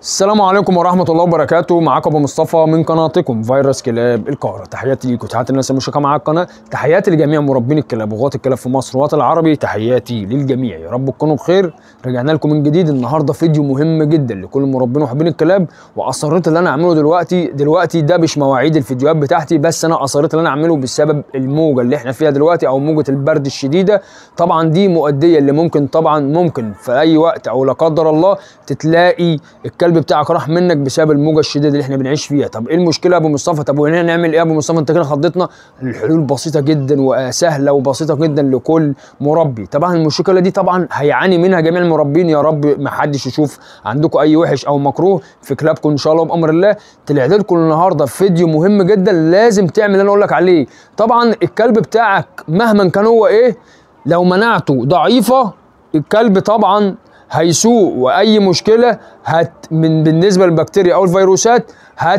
السلام عليكم ورحمة الله وبركاته. معاكم ابو مصطفى من قناتكم فيروس كلاب القاهرة. تحياتي ليكم، تحياتي للناس المشاركة معايا القناة، تحياتي لجميع مربين الكلاب وغاة الكلاب في مصر والوطن العربي، تحياتي للجميع، يا رب تكونوا بخير. رجعنا لكم من جديد النهارده فيديو مهم جدا لكل مربين ومحبين الكلاب، واصريت اللي انا اعمله دلوقتي ده مش مواعيد الفيديوهات بتاعتي، بس انا اصريت اللي انا اعمله بسبب الموجة اللي احنا فيها دلوقتي او موجة البرد الشديدة. طبعا دي مؤدية اللي ممكن في اي وقت او لا قدر الله تلاقي الكلب بتاعك راح منك بسبب الموجه الشديده اللي احنا بنعيش فيها. طب ايه المشكله يا ابو مصطفى؟ طب وهنا نعمل ايه يا ابو مصطفى؟ انت كده خضتنا. الحلول بسيطه جدا وسهله وبسيطه جدا لكل مربي. طبعا المشكله دي طبعا هيعاني منها جميع المربين، يا رب ما حدش يشوف عندكم اي وحش او مكروه في كلابكم ان شاء الله بامر الله. طلعت لكم النهارده فيديو مهم جدا لازم تعمل اللي انا اقول لك عليه. طبعا الكلب بتاعك مهما كان هو ايه، لو مناعته ضعيفه الكلب طبعا هيسوق، واي مشكله بالنسبه للبكتيريا او الفيروسات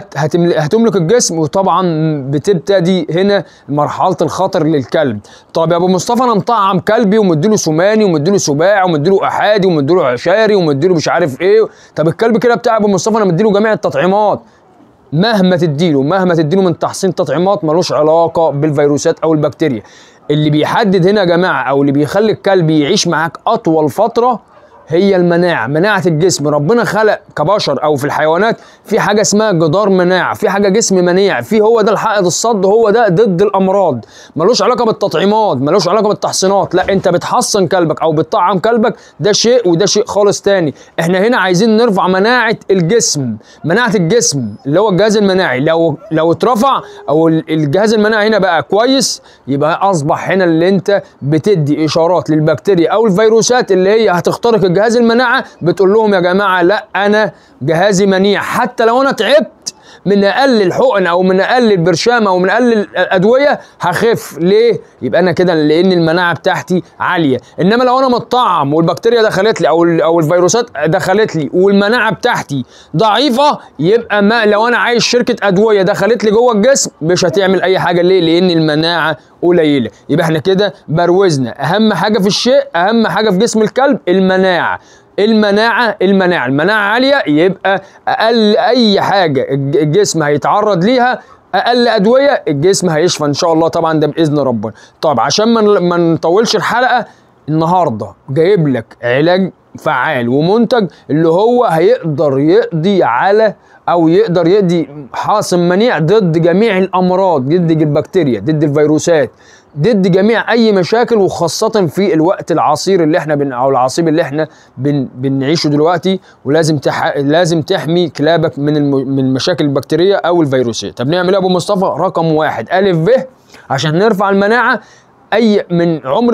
هتملك الجسم، وطبعا بتبتدي هنا مرحله الخطر للكلب. طب يا ابو مصطفى انا مطعم كلبي ومديله سماني ومديله سباعي ومديله احادي ومديله عشاري ومديله مش عارف ايه. طب الكلب كده بتاع ابو مصطفى انا مديله جميع التطعيمات. مهما تديله من تحسين تطعيمات ملوش علاقه بالفيروسات او البكتيريا. اللي بيحدد هنا يا جماعه او اللي بيخلي الكلب يعيش معاك اطول فتره هي مناعة الجسم. ربنا خلق كبشر او في الحيوانات في حاجة اسمها جدار مناعة، في حاجة جسم منيع، في هو ده الحائط الصد، هو ده ضد الامراض. ملوش علاقة بالتطعيمات، ملوش علاقة بالتحصينات، لا انت بتحصن كلبك او بتطعم كلبك ده شيء وده شيء خالص تاني. احنا هنا عايزين نرفع مناعة الجسم، مناعة الجسم اللي هو الجهاز المناعي. لو اترفع او الجهاز المناعي هنا بقى كويس، يبقى اصبح هنا اللي انت بتدي اشارات للبكتيريا او الفيروسات اللي هي هتخترق جهاز المناعة، بتقول لهم يا جماعة لا أنا جهازي منيع، حتى لو أنا تعبت من أقل الحقن أو من أقل البرشامة أو من أقل الأدوية هخف. ليه؟ يبقى أنا كده لأن المناعة بتاعتي عالية. إنما لو أنا متطعم والبكتيريا دخلت لي أو الفيروسات دخلت لي والمناعة بتاعتي ضعيفة، يبقى لو أنا عايز شركة أدوية دخلت لي جوه الجسم مش هتعمل أي حاجة. ليه؟ لأن المناعة قليلة. يبقى احنا كده بروزنا أهم حاجة في الشيء، أهم حاجة في جسم الكلب المناعة. المناعة عالية، يبقى أقل أي حاجة الجسم هيتعرض ليها، أقل أدوية الجسم هيشفى إن شاء الله. طبعا ده بإذن ربنا. طب عشان ما نطولش الحلقة، النهاردة جايب لك علاج فعال ومنتج اللي هو هيقدر يقضي على أو يقدر يقضي حاصن منيع ضد جميع الأمراض، ضد البكتيريا، ضد الفيروسات، ضد جميع اي مشاكل، وخاصه في الوقت العصير اللي احنا او العصيب اللي احنا بنعيشه دلوقتي. ولازم لازم تحمي كلابك من مشاكل البكتيريا او الفيروسات. طب نعمل ايه يا ابو مصطفى؟ رقم 1 الف ب عشان نرفع المناعه. من عمر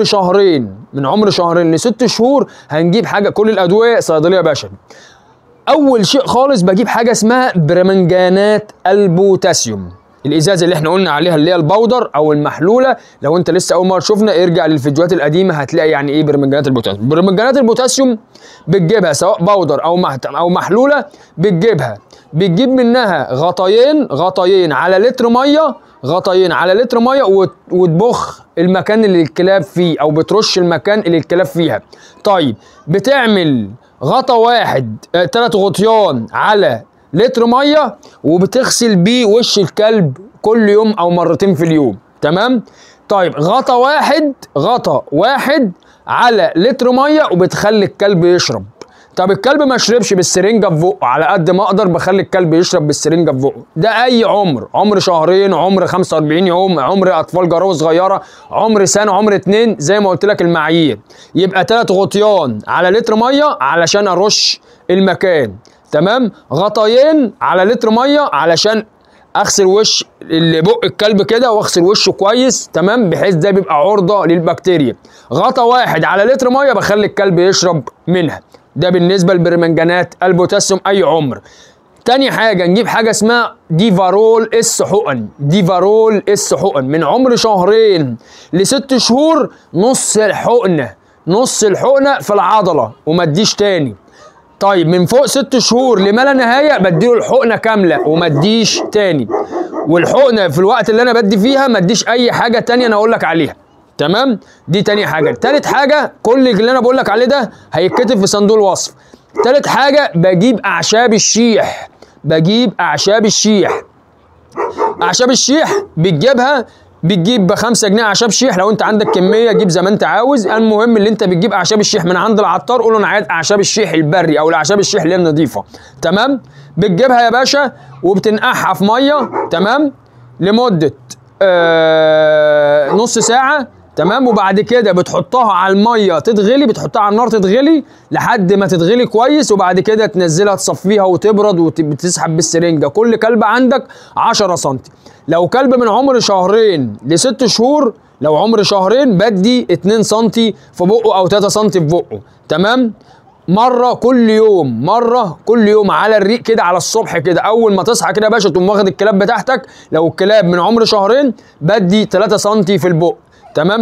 شهرين ل6 شهور هنجيب حاجه، كل الادويه صيدليه بشري. اول شيء خالص بجيب حاجه اسمها برمنجانات البوتاسيوم، الازازه اللي احنا قلنا عليها اللي هي البودر او المحلوله. لو انت لسه اول مره تشوفنا ارجع للفيديوهات القديمه هتلاقي يعني ايه برمنجانات البوتاسيوم. برمنجانات البوتاسيوم بتجيبها سواء بودر او محلوله، بتجيب منها غطيين على لتر ميه، وتبخ المكان اللي الكلاب فيه او بترش المكان اللي الكلاب فيها. طيب بتعمل غطا واحد 3 غطيان على لتر ميه، وبتغسل بيه وش الكلب كل يوم او مرتين في اليوم. تمام؟ طيب غطا واحد على لتر ميه، وبتخلي الكلب يشرب. طب الكلب ما يشربش بالسرنجه في بقه، على قد ما اقدر بخلي الكلب يشرب بالسرنجه في بقه. ده اي عمر شهرين، عمر 45 يوم، عمر اطفال جراوي صغيره، عمر سنه، عمر 2، زي ما قلت لك المعايير. يبقى 3 غطيان على لتر ميه علشان ارش المكان. تمام؟ غطيين على لتر ميه علشان اغسل وش اللي بق الكلب كده واغسل وشه كويس، تمام، بحيث ده بيبقى عرضه للبكتيريا. غطا واحد على لتر ميه بخلي الكلب يشرب منها. ده بالنسبه للبرمنجانات البوتاسيوم اي عمر. تاني حاجه نجيب حاجه اسمها ديفارول اس حقن من عمر شهرين ل6 شهور، نص الحقنه في العضله وما تديش تاني. طيب من فوق 6 شهور لما لا نهايه بديله الحقنه كامله وما اديش تاني. والحقنه في الوقت اللي انا بدي فيها ما اديش اي حاجه تانيه انا اقول لك عليها. تمام؟ دي تاني حاجه. تالت حاجه كل اللي انا بقول لك عليه ده هيتكتب في صندوق الوصف. تالت حاجه بجيب اعشاب الشيح. بجيب اعشاب الشيح. اعشاب الشيح بتجيب ب5 جنيه اعشاب شيح. لو انت عندك كميه جيب زي ما انت عاوز. المهم اللي انت بتجيب اعشاب الشيح من عند العطار، قول له انا عايز اعشاب الشيح البري او الاعشاب الشيح اللي هي النظيفه. تمام. بتجيبها يا باشا وبتنقعها في ميه. تمام. لمده نص ساعه. تمام. وبعد كده بتحطها على الميه تتغلي، بتحطها على النار تتغلي لحد ما تتغلي كويس، وبعد كده تنزلها تصفيها وتبرد وتسحب بالسرنجه. كل كلب عندك 10 سم. لو كلب من عمر شهرين ل6 شهور، لو عمر شهرين بدي 2 سم في بقه او 3 سم في بقه. تمام. مره كل يوم على الريق كده، على الصبح كده اول ما تصحى كده يا باشا تقوم واخد الكلاب بتاعتك. لو الكلاب من عمر شهرين بدي 3 سم في البق. تمام.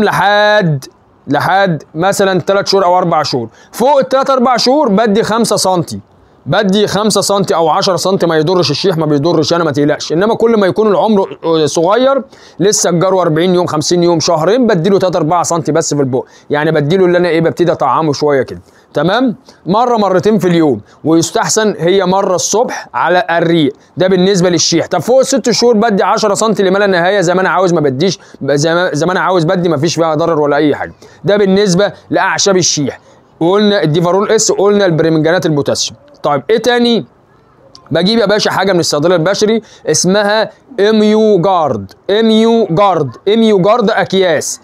لحد مثلا 3 شهور او 4 شهور. فوق ال3 4 شهور بدي 5 سم. بدي 5 سم او 10 سم، ما يضرش الشيح، ما بيضرش انا، ما تقلقش. انما كل ما يكون العمر صغير لسه الجرو 40 يوم 50 يوم شهرين بدي له 3 4 سم بس في البق. يعني بدي له اللي انا ببتدي اطعمه شويه كده. تمام. مرتين في اليوم، ويستحسن هي مره الصبح على الريق. ده بالنسبه للشيح. طب فوق ال6 شهور بدي 10 سم لما لا نهايه، زي ما انا عاوز، ما بديش زي ما انا عاوز بدي، ما فيش فيها ضرر ولا اي حاجه. ده بالنسبه لاعشاب الشيح. وقلنا الديفارول اس، قلنا البرمنجانات البوتاسيوم. طيب ايه تاني؟ بجيب يا باشا حاجه من الصيدليه البشري اسمها اميو جارد. اميو جارد اكياس.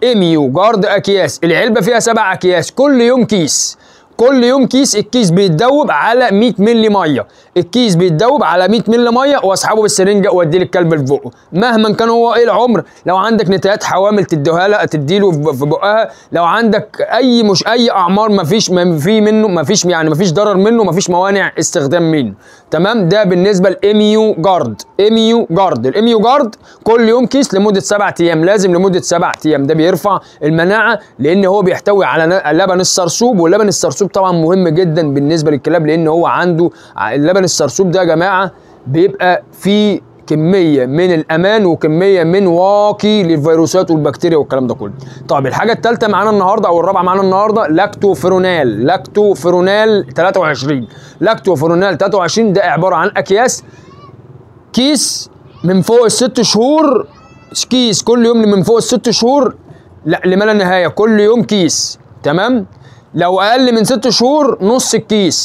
العلبه فيها 7 اكياس، كل يوم كيس. الكيس بيتدوب على 100 مللي ميه. الكيس بيتدوب على 100 مللي ميه، واسحبه بالسرنجه واديه للكلب في بقه مهما كان هو ايه العمر. لو عندك نتايات حوامل تديله في بقها. لو عندك اي اعمار مفيش ضرر منه، مفيش موانع استخدام منه. تمام. ده بالنسبه للاميو جارد. الاميو جارد كل يوم كيس لمده 7 ايام، لازم لمده 7 ايام. ده بيرفع المناعه لان هو بيحتوي على لبن السرسوب، واللبن السرسوب طبعا مهم جدا بالنسبه للكلاب، لان هو عنده اللبن السرسوب ده يا جماعه بيبقى فيه كميه من الامان وكميه من واقي للفيروسات والبكتيريا والكلام ده كله. طيب الحاجه الثالثه معانا النهارده او الرابعه معانا النهارده لاكتوفيرونال 23. لاكتوفيرونال 23 ده عباره عن اكياس، كيس من فوق ال6 شهور، كيس كل يوم من فوق ال6 شهور لما لا نهايه، كل يوم كيس. تمام. لو اقل من 6 شهور نص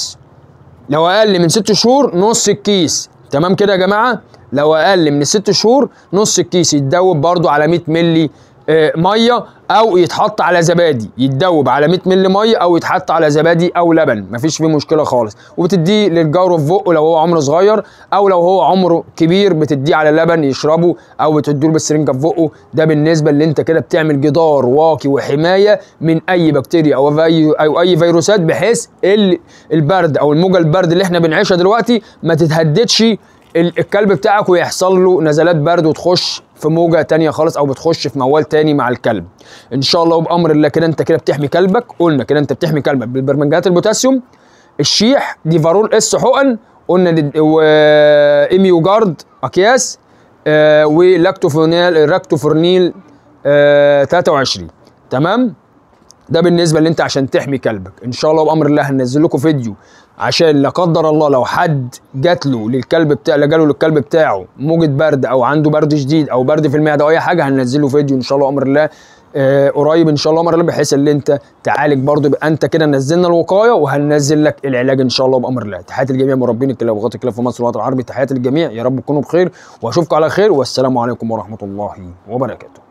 الكيس. تمام كده يا جماعه. لو اقل من 6 شهور نص الكيس يتدوب برضو على 100 مللي ميه، او يتحط على زبادي. يتدوب على 100 مللي ميه او يتحط على زبادي او لبن، مفيش فيه مشكله خالص. وبتديه للجارو في بقه لو هو عمره صغير، او لو هو عمره كبير بتديه على لبن يشربه، او بتديله بالسرنجه في بقه. ده بالنسبه اللي انت كده بتعمل جدار واقي وحمايه من اي بكتيريا او اي فيروسات، بحيث البرد او الموجه البرد اللي احنا بنعيشها دلوقتي ما تتهددش الكلب بتاعك ويحصل له نزلات برد وتخش في موجه تانية خالص، او بتخش في موال تاني مع الكلب. ان شاء الله وبامر الله كده انت كده بتحمي كلبك. قلنا كده انت بتحمي كلبك بالبرمنجانات البوتاسيوم، الشيح، ديفارول اس حقن، قلنا واميو جارد اكياس، ولاكتوفورنيل 23. تمام. ده بالنسبه اللي انت عشان تحمي كلبك. ان شاء الله بامر الله هننزل لكم فيديو عشان لا قدر الله لو حد جاله للكلب بتاعه موجه برد، او عنده برد شديد او برد في المعده او اي حاجه، هننزل له فيديو ان شاء الله بامر الله قريب ان شاء الله بامر الله، بحيث ان انت تعالج برضه. يبقى انت كده نزلنا الوقايه وهننزل لك العلاج ان شاء الله بامر الله. تحياتي لجميع مربين الكلاب وغطي الكلاب في مصر والوطن العربي. تحياتي للجميع، يا رب تكونوا بخير واشوفكم على خير، والسلام عليكم ورحمه الله وبركاته.